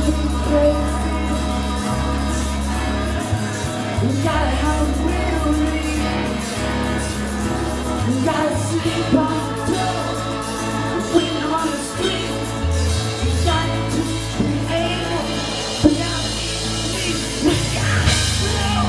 Gotta sleep on the floor when I'm on the street. You got to be able to not leave. We gotta slow.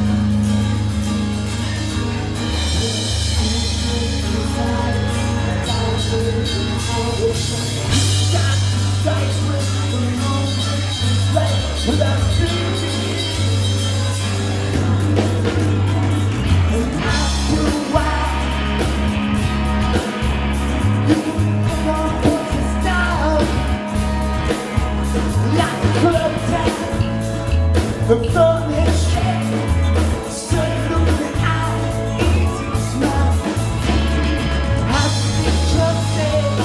Got to fight with the moment without thinking. And after a while, the sun has shed, sun looking out, easy smile. I see trusted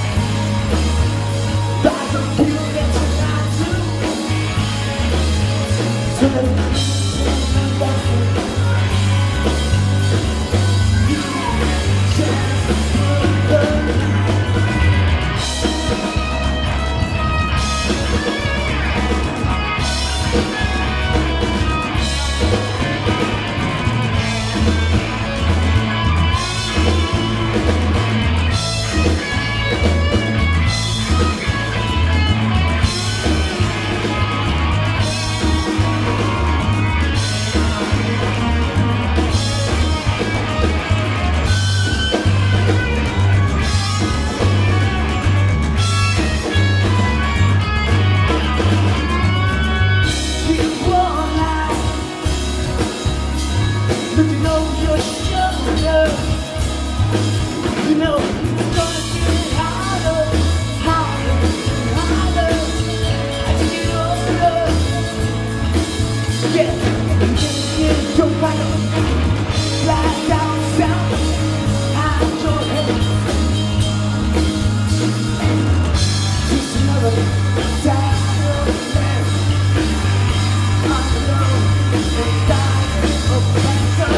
by the people that you got to. So that you just put the you know, it's gonna get harder, harder, harder as you get older. Yeah, you can get your right on, fly down south, hide your head. Just another side of man. I know it's dying of cancer.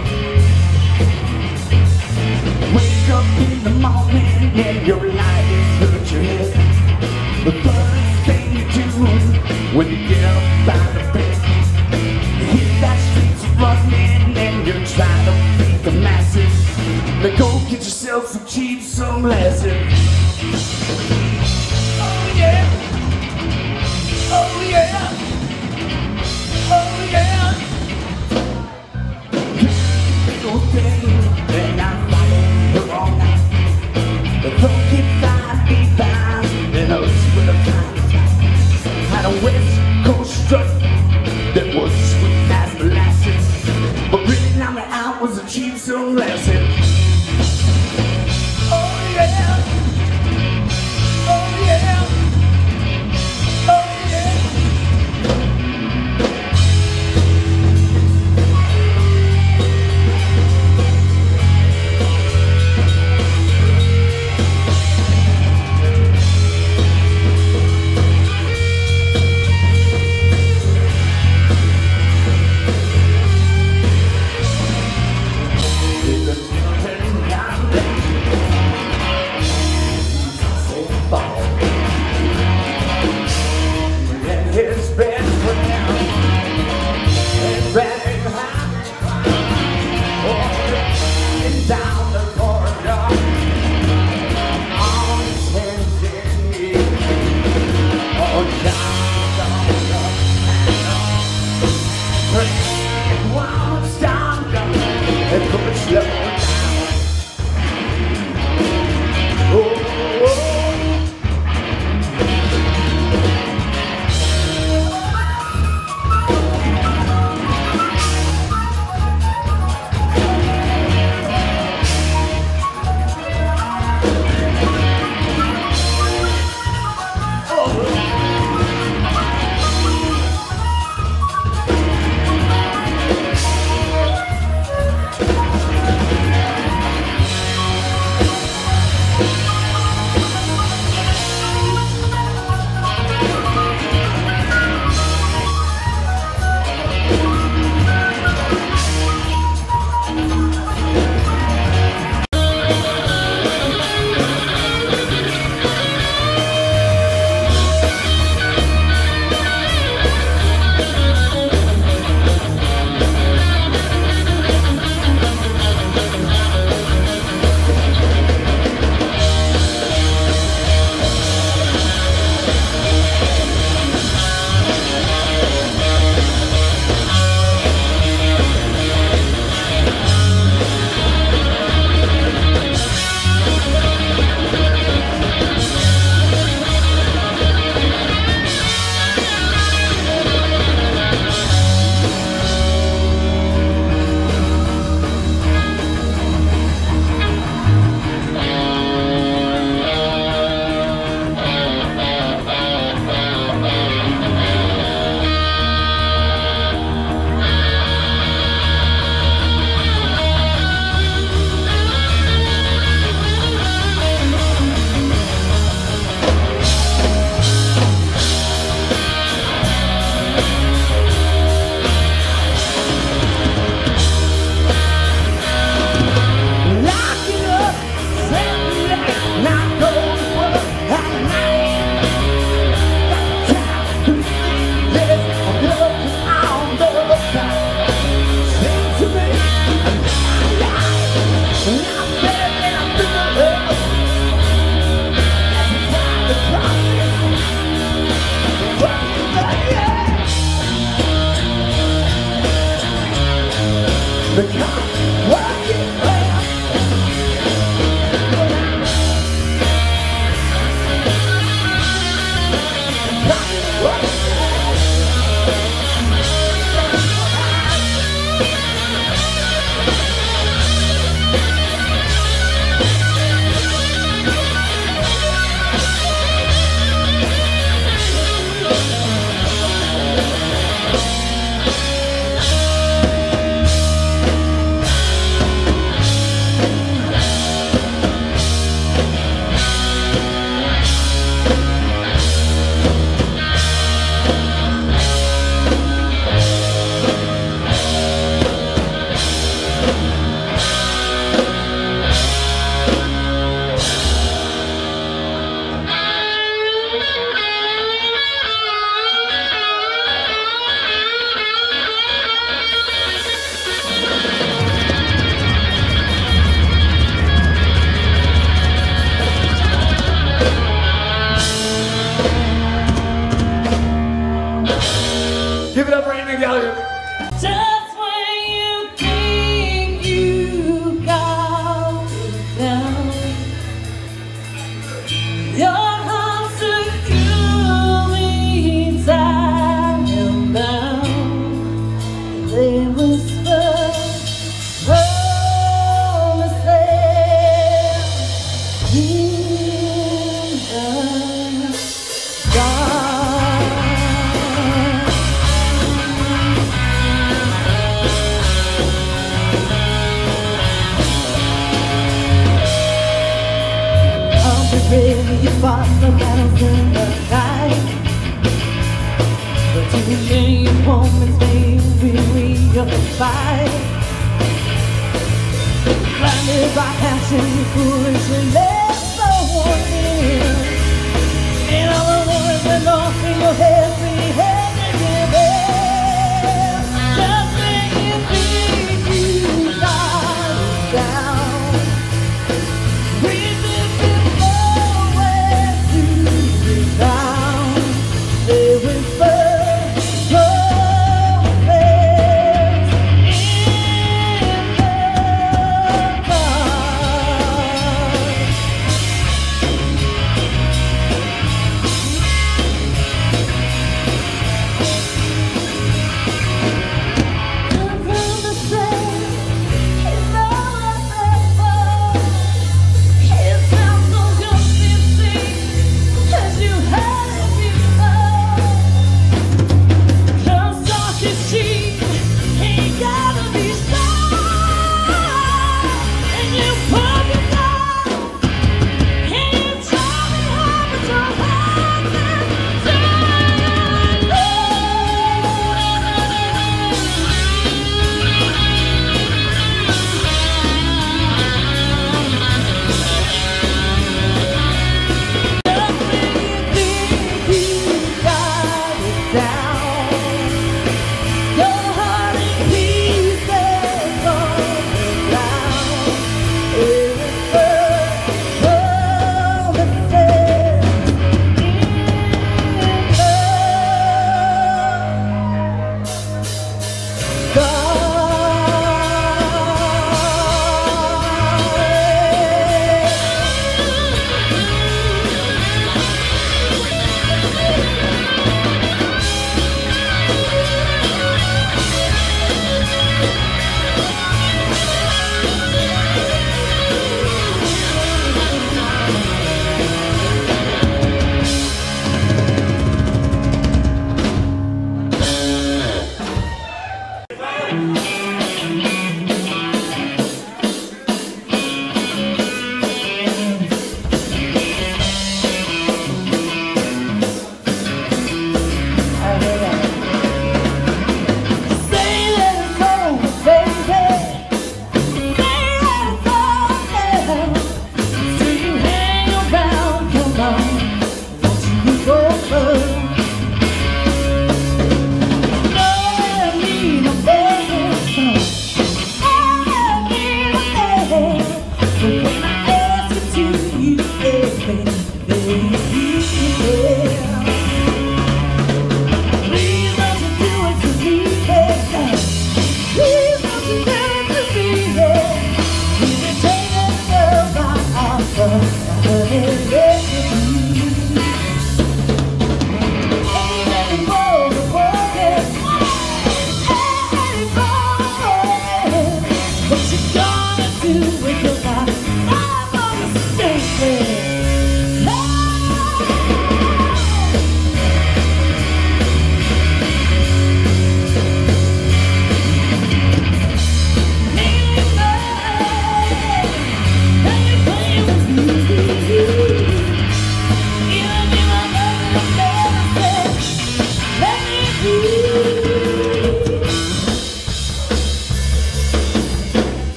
Your life is funky 5B5 and us with a kind of had a West Coast strut that was sweet as molasses, but really knocked me out was a cheap sunglasses. Oh yeah, oh yeah, oh yeah. Your arms secure me inside and now. They whisper promises in the dark. I'll be ready to fight the battles in the night, but too many moments made me weary of the fight. Blinded by passion, foolishly let someone in. And all the words that lost in your head, we had to give in. Just make it big, you got it down. Breathing nowhere to be found. They whisper promises in the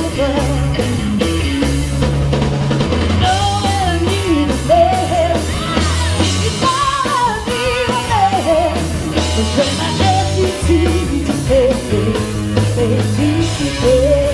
When I ask you to pay,